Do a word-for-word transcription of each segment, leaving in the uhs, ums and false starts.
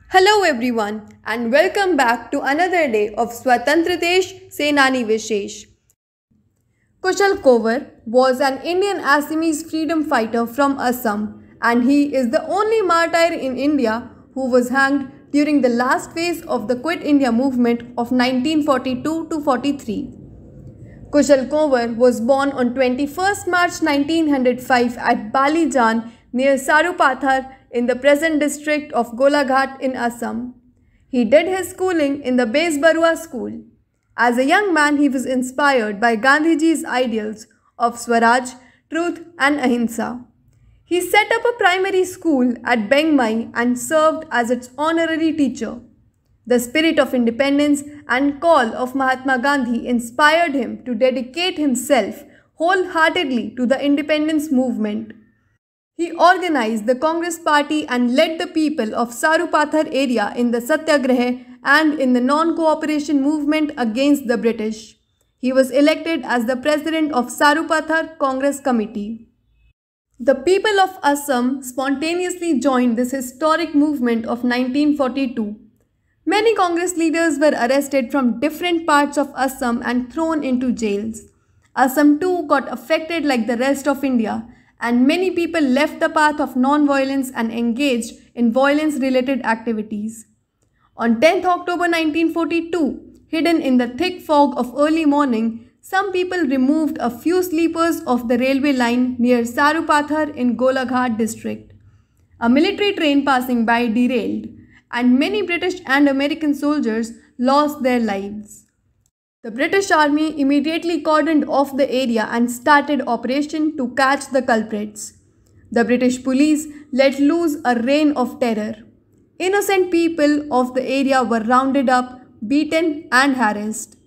Hello everyone and welcome back to another day of Swatantradesh Senani Vishesh. Kushal Kovar was an Indian Assamese freedom fighter from Assam and he is the only martyr in India who was hanged during the last phase of the Quit India movement of nineteen forty-two to forty-three. Kushal Kovar was born on twenty-first March nineteen oh five at Balijan near Sarupathar in the present district of Golaghat in Assam. He did his schooling in the Besbarua school. As a young man, he was inspired by Gandhiji's ideals of Swaraj, truth and ahimsa. He set up a primary school at Bengmai and served as its honorary teacher. The spirit of independence and call of Mahatma Gandhi inspired him to dedicate himself wholeheartedly to the independence movement. He organized the Congress party and led the people of Sarupathar area in the Satyagraha and in the non-cooperation movement against the British. He was elected as the president of Sarupathar Congress Committee. The people of Assam spontaneously joined this historic movement of nineteen forty-two. Many Congress leaders were arrested from different parts of Assam and thrown into jails. Assam too got affected like the rest of India, and many people left the path of non-violence and engaged in violence-related activities. On tenth October nineteen forty-two, hidden in the thick fog of early morning, some people removed a few sleepers of the railway line near Sarupathar in Golaghat district. A military train passing by derailed, and many British and American soldiers lost their lives. The British Army immediately cordoned off the area and started operation to catch the culprits. The British police let loose a reign of terror. Innocent people of the area were rounded up, beaten and harassed.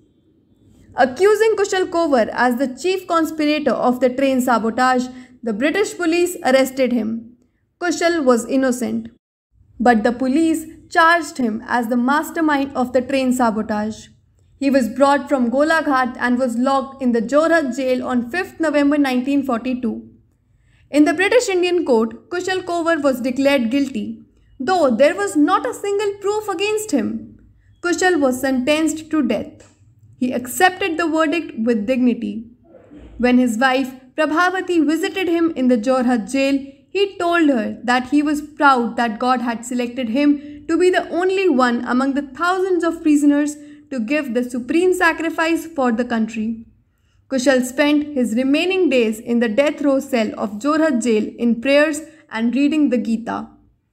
Accusing Kushal Kovar as the chief conspirator of the train sabotage, the British police arrested him. Kushal was innocent, but the police charged him as the mastermind of the train sabotage. He was brought from Golaghat and was locked in the Jorhat jail on fifth November nineteen forty-two. In the British Indian court, Kushal Kovar was declared guilty, though there was not a single proof against him. Kushal was sentenced to death. He accepted the verdict with dignity. When his wife Prabhavati visited him in the Jorhat jail, he told her that he was proud that God had selected him to be the only one among the thousands of prisoners to give the supreme sacrifice for the country. Kushal spent his remaining days in the death row cell of Jorhat jail in prayers and reading the Gita.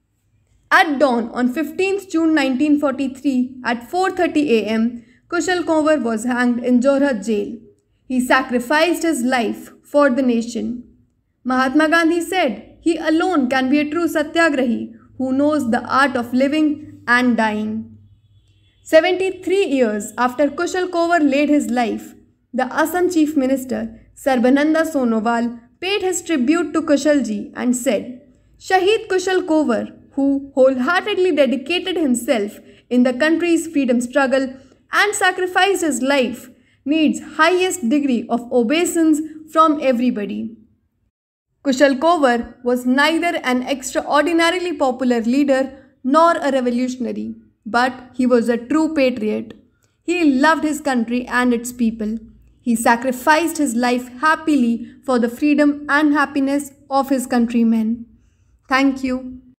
At dawn on fifteenth June nineteen forty-three at four thirty a m, Kushal Kovar was hanged in Jorhat jail. He sacrificed his life for the nation. Mahatma Gandhi said, "He alone can be a true Satyagrahi who knows the art of living and dying." seventy-three years after Kushal Kovar laid his life, the Assam Chief Minister Sarbananda Sonowal paid his tribute to Kushalji and said, "Shaheed Kushal Kovar, who wholeheartedly dedicated himself in the country's freedom struggle and sacrificed his life, needs highest degree of obeisance from everybody." Kushal Kovar was neither an extraordinarily popular leader nor a revolutionary, but he was a true patriot. He loved his country and its people. He sacrificed his life happily for the freedom and happiness of his countrymen. Thank you.